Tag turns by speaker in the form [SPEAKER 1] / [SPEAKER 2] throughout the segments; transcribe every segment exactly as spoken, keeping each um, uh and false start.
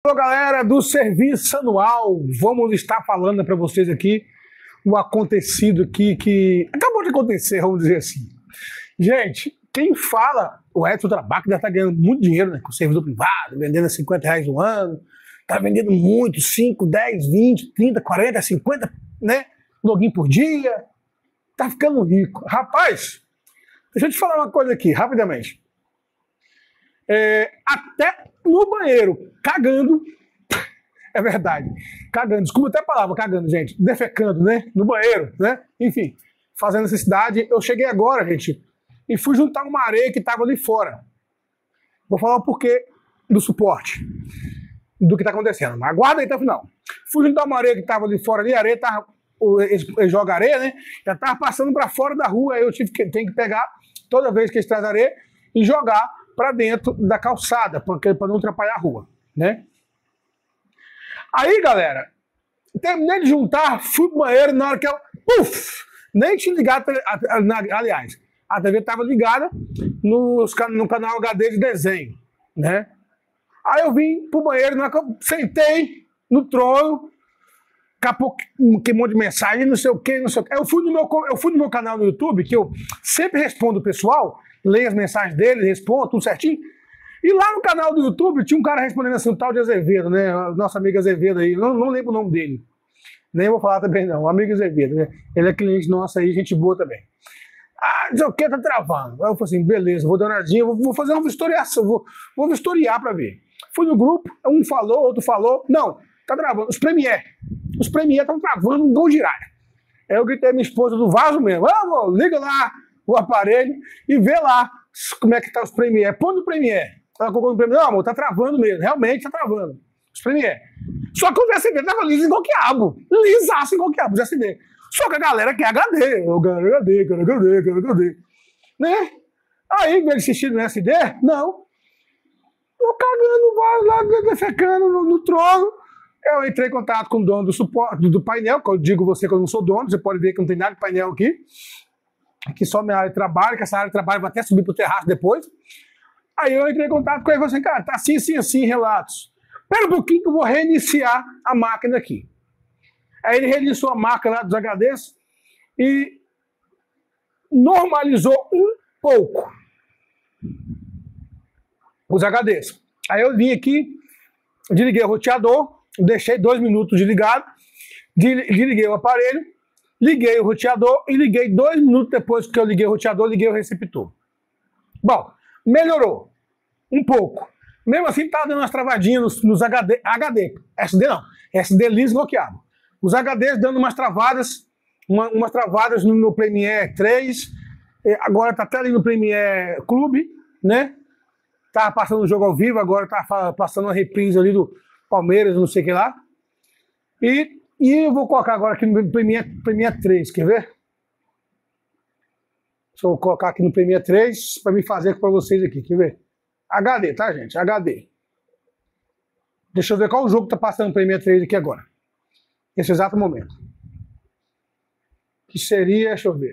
[SPEAKER 1] Alô, galera do serviço anual, vamos estar falando para vocês aqui o acontecido aqui que acabou de acontecer, vamos dizer assim. Gente, quem fala, o Edson Trabac deve estar ganhando muito dinheiro, né, com o servidor privado, vendendo a cinquenta reais no ano, tá vendendo muito, cinco, dez, vinte, trinta, quarenta, cinquenta, né, login por dia, tá ficando rico. Rapaz, deixa eu te falar uma coisa aqui, rapidamente. É, até no banheiro, cagando, é verdade, cagando, desculpa até a palavra, cagando, gente, defecando, né, no banheiro, né, enfim, fazendo necessidade. Eu cheguei agora, gente, e fui juntar uma areia que estava ali fora. Vou falar o porquê do suporte, do que está acontecendo, mas aguarda aí até o final. Fui juntar uma areia que estava ali fora, ali, a areia tava, eles jogam areia, né, já estava passando para fora da rua, aí eu tive que, tenho que pegar, toda vez que eles trazem areia, e jogar para dentro da calçada, para não atrapalhar a rua, né? Aí, galera, terminei de juntar, fui pro banheiro, na hora que eu... Puf! Nem tinha ligado, aliás, a T V estava ligada nos, no canal H D de desenho, né? Aí eu vim pro banheiro, na hora que eu sentei no trono, capou um monte de mensagem, não sei o que, não sei o que. Eu fui, no meu, eu fui no meu canal no YouTube, que eu sempre respondo o pessoal, leio as mensagens dele, respondo tudo certinho. E lá no canal do YouTube tinha um cara respondendo assim, um tal de Azevedo, né? Nosso amigo Azevedo aí, não, não lembro o nome dele. Nem vou falar também não, o amigo Azevedo, né? Ele é cliente nosso aí, gente boa também. Ah, não sei o que, tá travando. Aí eu falei assim, beleza, vou dar uma olhadinha, vou, vou fazer uma vistoriação, vou, vou vistoriar pra ver. Fui no grupo, um falou, outro falou, não, tá travando, os Premiere, os Premiere estão travando um gol girar. Aí eu gritei a minha esposa do vaso mesmo, ah, amor, liga lá o aparelho e vê lá como é que tá os Premiere. Põe no Premiere. Ela colocou no Premiere. Não, amor, tá travando mesmo. Realmente tá travando. Os Premiere. Só que o V S D tava liso igual quiabo. Lisaço igual quiabo, o V S D. Só que a galera quer H D. Eu quero H D, quero H D, quero H D. Né? Aí, ele assistindo no S D? Não. Eu cagando, vai lá, defecando no, no trono. Eu entrei em contato com o dono do suporte, do, do painel, que eu digo você que eu não sou dono, você pode ver que não tem nada de painel aqui. Que só minha área de trabalho, que essa área de trabalho vai até subir pro terraço depois. Aí eu entrei em contato com ele e falei assim, cara, tá assim, assim, assim, relatos. Espera um pouquinho que eu vou reiniciar a máquina aqui. Aí ele reiniciou a máquina lá dos H Ds e normalizou um pouco os H Ds. Aí eu vim aqui, desliguei o roteador, deixei dois minutos desligado, desliguei o aparelho, liguei o roteador e liguei dois minutos depois que eu liguei o roteador, liguei o receptor. Bom, melhorou um pouco. Mesmo assim, tá dando umas travadinhas nos, nos H D, H D, S D não, S D liso bloqueado. Os H Ds dando umas travadas, uma, umas travadas no, no Premiere três, agora tá até ali no Premiere Clube, né? Tá passando o jogo ao vivo, agora tá passando uma reprise ali do Palmeiras, não sei o que lá. E E eu vou colocar agora aqui no Premiere, Premiere três, quer ver? Deixa eu colocar aqui no Premiere três para me fazer para vocês aqui, quer ver? H D, tá, gente? H D. Deixa eu ver qual o jogo que tá passando no Premiere três aqui agora. Nesse exato momento. Que seria, deixa eu ver.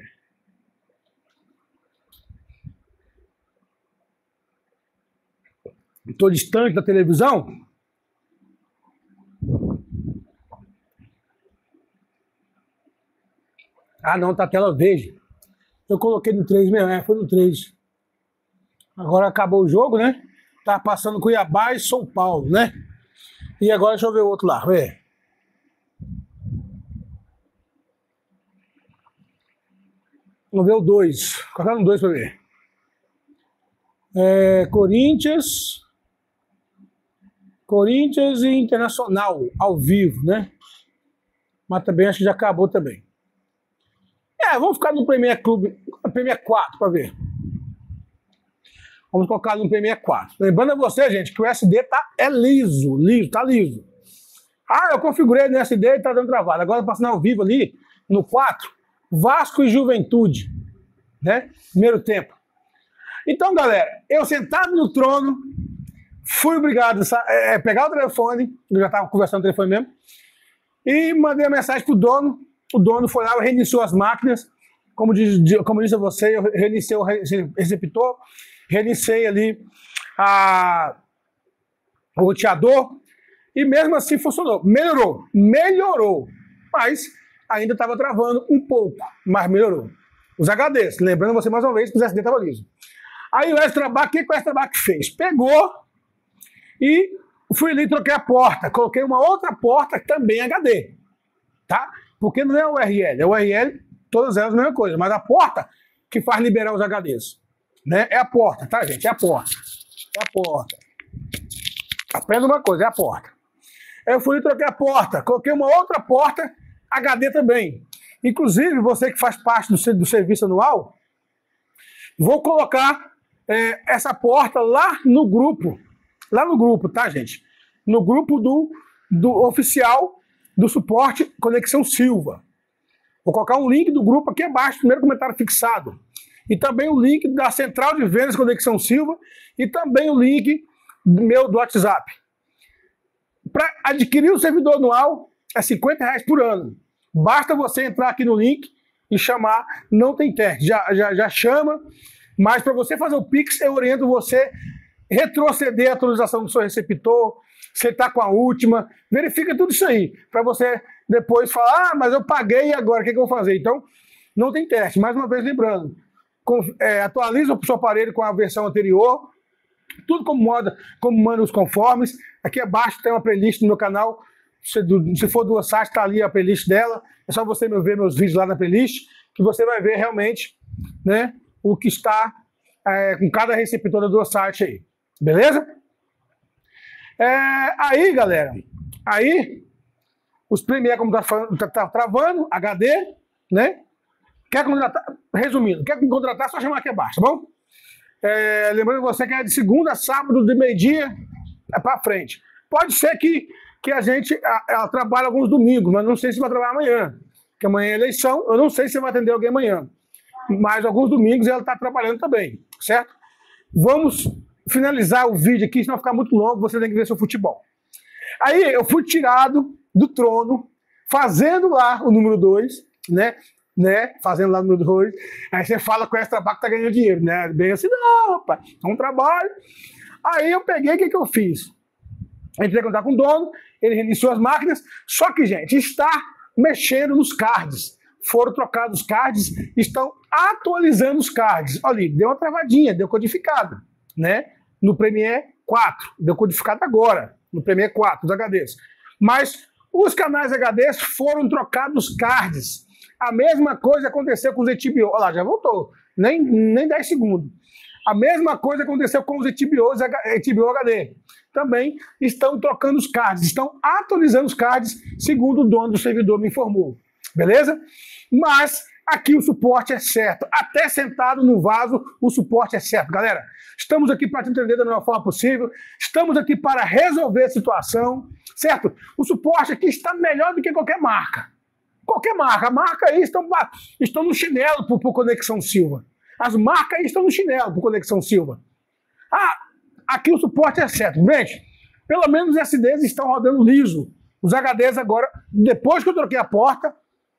[SPEAKER 1] Estou distante da televisão. Ah, não, tá a tela verde. Eu coloquei no três mesmo, é, foi no três. Agora acabou o jogo, né? Tá passando Cuiabá e São Paulo, né? E agora deixa eu ver o outro lá, vê. Vamos ver o dois. Colocar no dois pra ver. É, Corinthians. Corinthians e Internacional, ao vivo, né? Mas também acho que já acabou também. É, vamos ficar no Premiere Clube, Premiere quatro para ver. Vamos colocar no Premiere quatro. Lembrando a você, gente, que o S D tá, é liso, liso, tá liso. Ah, eu configurei no S D e tá dando travado. Agora passando ao vivo ali, no quatro, Vasco e Juventude, né? Primeiro tempo. Então, galera, eu sentado no trono, fui obrigado a é, pegar o telefone, eu já tava conversando no telefone mesmo, e mandei a mensagem pro dono. O dono foi lá, reiniciou as máquinas, como, diz, como disse a você, eu reiniciei o receptor, reiniciei ali a, o roteador e mesmo assim funcionou. Melhorou, melhorou, mas ainda estava travando um pouco, mas melhorou. Os H Ds, lembrando você mais uma vez que o S S D estava liso. Aí o Extrabac, o que, que o Extrabac fez? Pegou e fui ali e troquei a porta, coloquei uma outra porta também H D, tá? Porque não é o U R L, é o U R L, todas elas a mesma coisa, mas a porta que faz liberar os H Ds, né? É a porta, tá, gente? É a porta. É a porta. Aprenda uma coisa, é a porta. Eu fui e troquei a porta, coloquei uma outra porta H D também. Inclusive, você que faz parte do, do serviço anual, vou colocar é, essa porta lá no grupo. Lá no grupo, tá, gente? No grupo do, do oficial do suporte Conexão Silva. Vou colocar um link do grupo aqui abaixo, primeiro comentário fixado. E também o link da Central de Vendas Conexão Silva e também o link do meu do WhatsApp. Para adquirir o servidor anual é cinquenta reais por ano. Basta você entrar aqui no link e chamar, não tem teste, já, já, já chama, mas para você fazer o Pix, eu oriento você retroceder a atualização do seu receptor, você está com a última, verifica tudo isso aí, para você depois falar, ah, mas eu paguei e agora, o que, que eu vou fazer? Então, não tem teste. Mais uma vez, lembrando, com, é, atualiza o seu aparelho com a versão anterior, tudo como manda, como manda os conformes. Aqui abaixo tem uma playlist no meu canal, se, do, se for do Duosite, está ali a playlist dela, é só você ver meus vídeos lá na playlist, que você vai ver realmente, né, o que está é, com cada receptor do Duosite aí. Beleza? É, aí, galera, aí, os Premiere, como tá, falando, tá, tá travando, H D, né? Quer contratar, resumindo, quer contratar, é só chamar aqui abaixo, tá bom? É, lembrando você que é de segunda a sábado, de meio-dia é pra frente. Pode ser que, que a gente ela trabalhe alguns domingos, mas não sei se vai trabalhar amanhã. Porque amanhã é eleição, eu não sei se vai atender alguém amanhã. Mas alguns domingos ela tá trabalhando também, certo? Vamos finalizar o vídeo aqui, senão vai ficar muito longo, você tem que ver seu futebol. Aí eu fui tirado do trono, fazendo lá o número dois, né? né? Fazendo lá o número dois. Aí você fala com esse trabalho que tá ganhando dinheiro, né? Bem assim, não, rapaz, é um trabalho. Aí eu peguei, o que, que eu fiz? Entrei em contato com o dono, ele reiniciou as máquinas, só que, gente, está mexendo nos cards. Foram trocados os cards, estão atualizando os cards. Olha ali, deu uma travadinha, deu codificada, né? No Premiere quatro, deu codificado agora, no Premiere quatro, os H Ds. Mas os canais H Ds foram trocados os cards. A mesma coisa aconteceu com os H B O. Olha lá, já voltou, nem, nem dez segundos. A mesma coisa aconteceu com os H B Os, H B O H D. Também estão trocando os cards, estão atualizando os cards, segundo o dono do servidor me informou. Beleza? Mas aqui o suporte é certo. Até sentado no vaso, o suporte é certo. Galera, estamos aqui para te entender da melhor forma possível. Estamos aqui para resolver a situação, certo? O suporte aqui está melhor do que qualquer marca. Qualquer marca. A marca aí estão, estão no chinelo por, por Conexão Silva. As marcas aí estão no chinelo por Conexão Silva. Ah, aqui o suporte é certo. Gente, pelo menos os S Ds estão rodando liso. Os H Ds agora, depois que eu troquei a porta...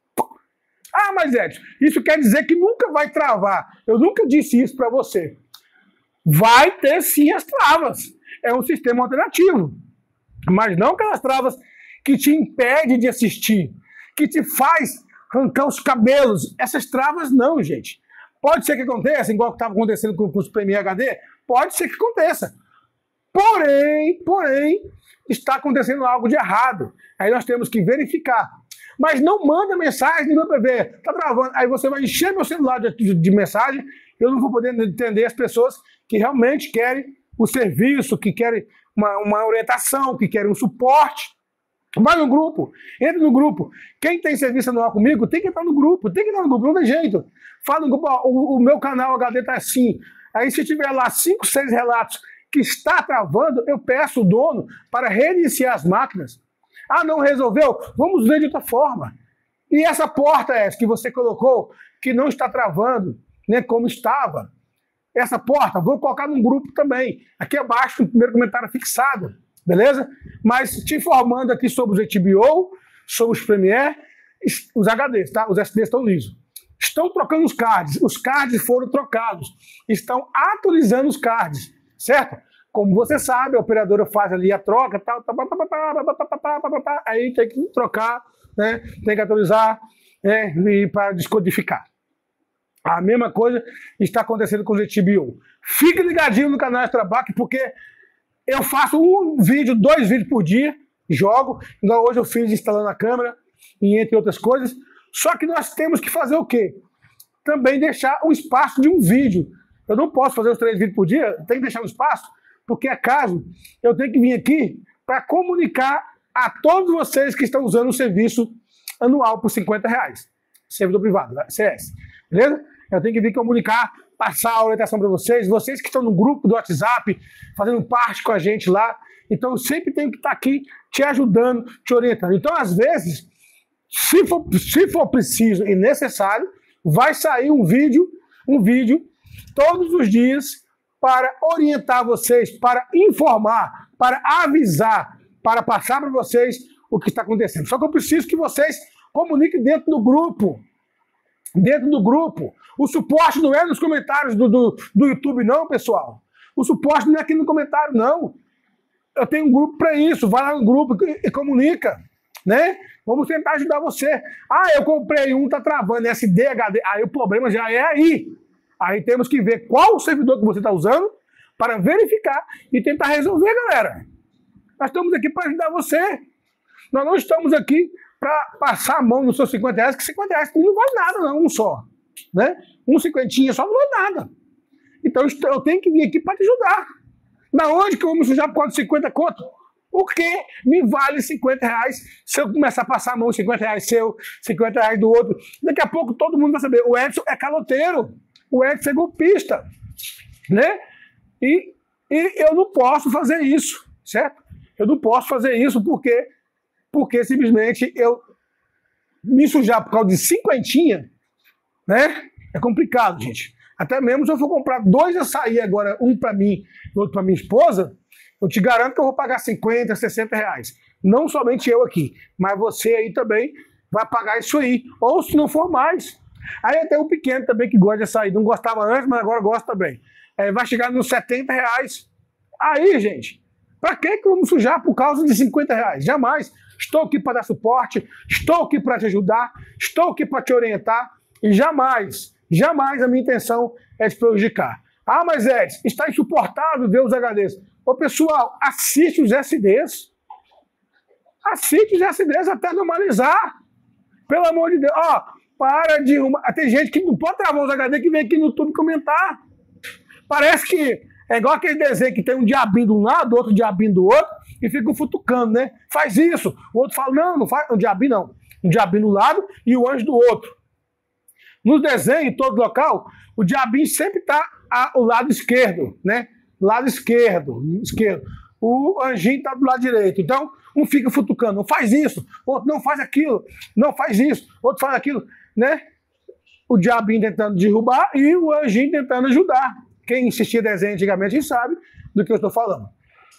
[SPEAKER 1] Ah, mas Edson, isso quer dizer que nunca vai travar. Eu nunca disse isso para você. Vai ter sim as travas. É um sistema alternativo. Mas não aquelas travas que te impedem de assistir, que te faz arrancar os cabelos. Essas travas não, gente. Pode ser que aconteça, igual que estava acontecendo com, com os Premiere H D, pode ser que aconteça. Porém, porém, está acontecendo algo de errado. Aí nós temos que verificar. Mas não manda mensagem no meu P V, tá travando. Aí você vai encher meu celular de, de, de mensagem, eu não vou poder entender as pessoas que realmente querem o serviço, que querem uma, uma orientação, que querem um suporte. Vai no grupo, entra no grupo. Quem tem serviço anual comigo tem que entrar no grupo, tem que entrar no grupo, não tem jeito. Fala no grupo, ó, o, o meu canal H D tá assim. Aí se tiver lá cinco, seis relatos que está travando, eu peço o dono para reiniciar as máquinas. Ah, não resolveu? Vamos ver de outra forma. E essa porta essa que você colocou, que não está travando, né, como estava. Essa porta, vou colocar num grupo também. Aqui abaixo, no primeiro comentário fixado. Beleza? Mas te informando aqui sobre os H B O, sobre os Premiere, os H Ds, tá? Os S Ds estão lisos. Estão trocando os cards. Os cards foram trocados. Estão atualizando os cards, certo? Como você sabe, a operadora faz ali a troca, tal, tal, aí tem que trocar, né? Tem que atualizar, né? E para descodificar. A mesma coisa está acontecendo com o Z T B O. Fique ligadinho no canal Extrabac, porque eu faço um vídeo, dois vídeos por dia, jogo. Então hoje eu fiz instalando a câmera, e entre outras coisas. Só que nós temos que fazer o quê? Também deixar um espaço de um vídeo. Eu não posso fazer os três vídeos por dia, tem que deixar um espaço, porque acaso eu tenho que vir aqui para comunicar a todos vocês que estão usando o serviço anual por cinquenta reais. Servidor privado, C S. Beleza? Eu tenho que vir comunicar, passar a orientação para vocês, vocês que estão no grupo do WhatsApp, fazendo parte com a gente lá. Então eu sempre tenho que estar aqui te ajudando, te orientando. Então, às vezes, se for, se for preciso e necessário, vai sair um vídeo, um vídeo todos os dias para orientar vocês, para informar, para avisar, para passar para vocês o que está acontecendo. Só que eu preciso que vocês comuniquem dentro do grupo. Dentro do grupo. O suporte não é nos comentários do, do, do YouTube, não, pessoal. O suporte não é aqui no comentário, não. Eu tenho um grupo para isso. Vai lá no grupo e, e comunica, né? Vamos tentar ajudar você. Ah, eu comprei um, tá travando, S D, H D. Aí o problema já é aí. Aí temos que ver qual o servidor que você está usando para verificar e tentar resolver, galera. Nós estamos aqui para ajudar você. Nós não estamos aqui para passar a mão nos seus cinquenta reais, que cinquenta reais não vale nada, não, um só. Né? Um cinquentinha só não vale nada. Então eu tenho que vir aqui para te ajudar. Na onde que eu vou me sujar por causa de cinquenta conto? O que me vale cinquenta reais se eu começar a passar a mão cinquenta reais seu, cinquenta reais do outro? Daqui a pouco todo mundo vai saber. O Edson é caloteiro. O Edson é golpista. Né? E, e eu não posso fazer isso, certo? Eu não posso fazer isso porque, porque simplesmente eu me sujar por causa de cinquentinha, né? É complicado, gente. Até mesmo se eu for comprar dois açaí agora, um para mim e outro para minha esposa, eu te garanto que eu vou pagar cinquenta, sessenta reais. Não somente eu aqui, mas você aí também vai pagar isso aí. Ou se não for mais. Aí até o pequeno também que gosta de açaí. Não gostava antes, mas agora gosta também. É, vai chegar nos setenta reais. Aí, gente, para que que vamos sujar por causa de cinquenta reais? Jamais. Estou aqui para dar suporte, estou aqui para te ajudar, estou aqui para te orientar e jamais, jamais a minha intenção é te prejudicar. Ah, mas Edson, está insuportável ver os H Ds. Ô pessoal, assiste os S Ds. Assiste os S Ds até normalizar. Pelo amor de Deus. Ó, para de... Uma... Tem gente que não pode travar os H D que vem aqui no YouTube comentar. Parece que é igual aquele desenho que tem um diabinho de um lado, outro diabinho do outro, e fica futucando, né? Faz isso. O outro fala, não, não faz. Um diabinho não. Um diabinho do lado e o anjo do outro. Nos desenhos, em todo local, o diabinho sempre está ao lado esquerdo, né? Lado esquerdo, esquerdo. O anjinho está do lado direito. Então, um fica futucando, não faz isso, outro não faz aquilo, não faz isso, outro faz aquilo, né? O diabinho tentando derrubar e o anjinho tentando ajudar. Quem assistia desenho antigamente sabe do que eu estou falando.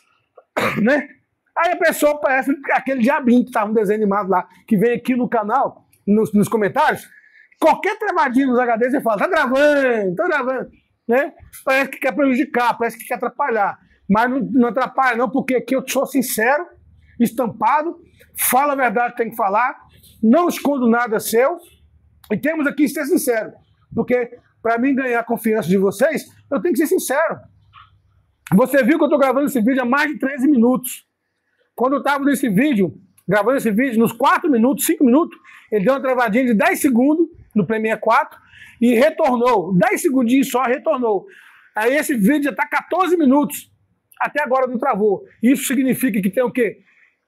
[SPEAKER 1] Né? Aí a pessoa parece aquele diabinho que estava no desenho animado lá, que vem aqui no canal, nos, nos comentários. Qualquer travadinha nos H Ds você fala, tá travando, tá travando. Né? Parece que quer prejudicar, parece que quer atrapalhar. Mas não, não atrapalha não, porque aqui eu sou sincero, estampado, falo a verdade que tem que falar, não escondo nada seu, e temos aqui que ser sincero. Porque para mim ganhar a confiança de vocês, eu tenho que ser sincero. Você viu que eu estou gravando esse vídeo há mais de treze minutos. Quando eu estava nesse vídeo, gravando esse vídeo, nos quatro minutos, cinco minutos, ele deu uma travadinha de dez segundos no Premiere quatro e retornou. dez segundinhos só, retornou. Aí esse vídeo já está quatorze minutos. Até agora não travou. Isso significa que tem o quê?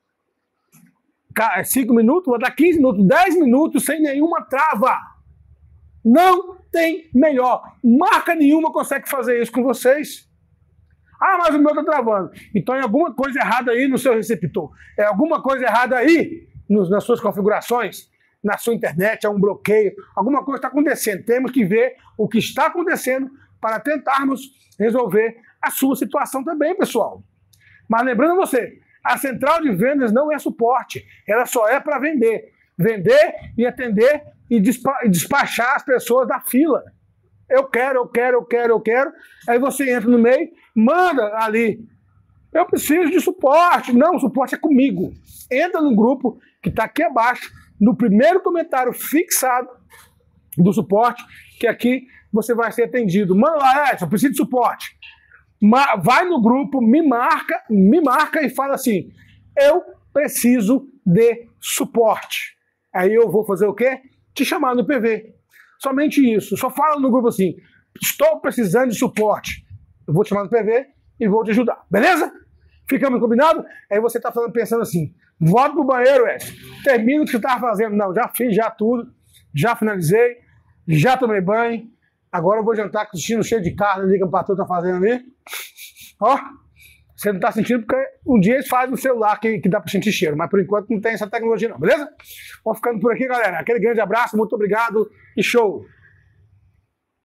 [SPEAKER 1] cinco minutos, vai dar quinze minutos, dez minutos sem nenhuma trava. Não tem melhor. Marca nenhuma consegue fazer isso com vocês. Ah, mas o meu está travando. Então é alguma coisa errada aí no seu receptor. É alguma coisa errada aí nos, nas suas configurações, na sua internet, é um bloqueio. Alguma coisa está acontecendo. Temos que ver o que está acontecendo para tentarmos resolver a sua situação também, pessoal. Mas lembrando você, a central de vendas não é suporte. Ela só é para vender. Vender e atender e despachar as pessoas da fila. eu quero, eu quero, eu quero, eu quero. Aí você entra no meio, manda ali. Eu preciso de suporte. Não, o suporte é comigo. Entra no grupo que está aqui abaixo, no primeiro comentário fixado do suporte, que aqui você vai ser atendido. Manda lá, Edson, eu preciso de suporte. Vai no grupo, me marca, me marca e fala assim, eu preciso de suporte. Aí eu vou fazer o quê? Te chamar no P V. Somente isso. Só fala no grupo assim, estou precisando de suporte. Eu vou te chamar no P V e vou te ajudar. Beleza? Ficamos combinados? Aí você está falando, pensando assim, volta pro banheiro, Edson. Termina o que você estava fazendo. Não, já fiz já tudo. Já finalizei. Já tomei banho. Agora eu vou jantar com o intestino cheio de carne ali que o patrão tá fazendo ali. Ó, você não tá sentindo porque um dia eles fazem no celular que, que dá pra sentir cheiro, mas por enquanto não tem essa tecnologia não, beleza? Vamos ficando por aqui, galera. Aquele grande abraço, muito obrigado e show!